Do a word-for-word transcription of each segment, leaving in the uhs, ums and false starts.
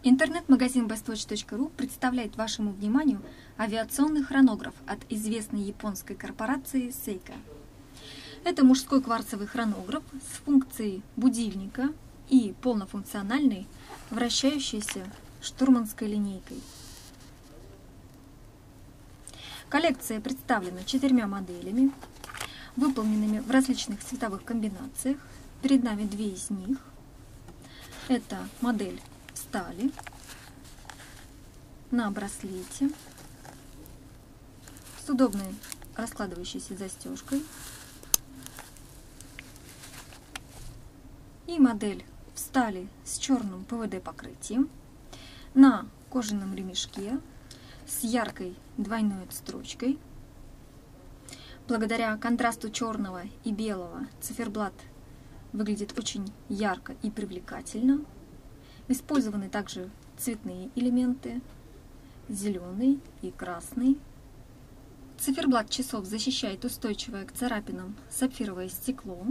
Интернет-магазин бест вотч точка ру представляет вашему вниманию авиационный хронограф от известной японской корпорации Seiko. Это мужской кварцевый хронограф с функцией будильника и полнофункциональной вращающейся штурманской линейкой. Коллекция представлена четырьмя моделями, выполненными в различных цветовых комбинациях. Перед нами две из них. Это модель в стали, на браслете, с удобной раскладывающейся застежкой, и модель в стали с черным пэ вэ дэ покрытием, на кожаном ремешке с яркой двойной отстрочкой. Благодаря контрасту черного и белого циферблат выглядит очень ярко и привлекательно. Использованы также цветные элементы, зеленый и красный. Циферблат часов защищает устойчивое к царапинам сапфировое стекло.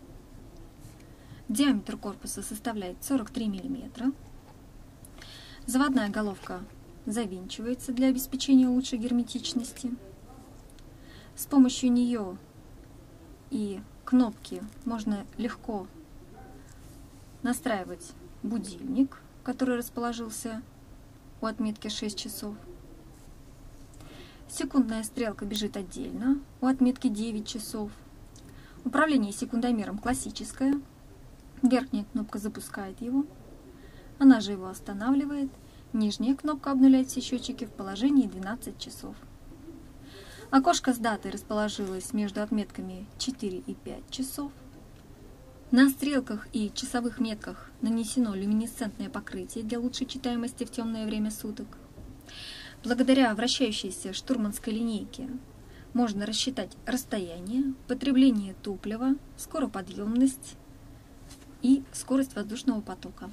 Диаметр корпуса составляет сорок три миллиметра. Заводная головка завинчивается для обеспечения лучшей герметичности. С помощью нее и кнопки можно легко настраивать будильник, который расположился у отметки шесть часов. Секундная стрелка бежит отдельно у отметки девять часов. Управление секундомером классическое. Верхняя кнопка запускает его, она же его останавливает. Нижняя кнопка обнуляет все счетчики в положении двенадцать часов. Окошко с датой расположилось между отметками четыре и пять часов. На стрелках и часовых метках нанесено люминесцентное покрытие для лучшей читаемости в темное время суток. Благодаря вращающейся штурманской линейке можно рассчитать расстояние, потребление топлива, скороподъемность и скорость воздушного потока.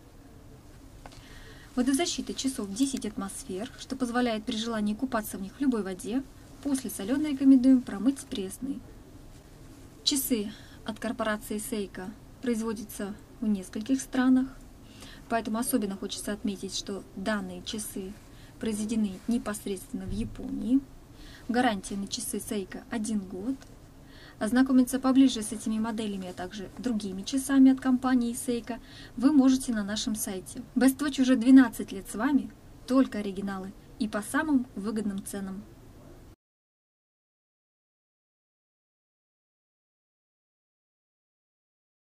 Водозащита часов десять атмосфер, что позволяет при желании купаться в них в любой воде. После соленой рекомендуем промыть с пресной. Часы от корпорации Seiko производятся в нескольких странах, поэтому особенно хочется отметить, что данные часы произведены непосредственно в Японии. Гарантия на часы Seiko один год. Ознакомиться поближе с этими моделями, а также другими часами от компании Seiko вы можете на нашем сайте. бест вотч уже двенадцать лет с вами, только оригиналы и по самым выгодным ценам.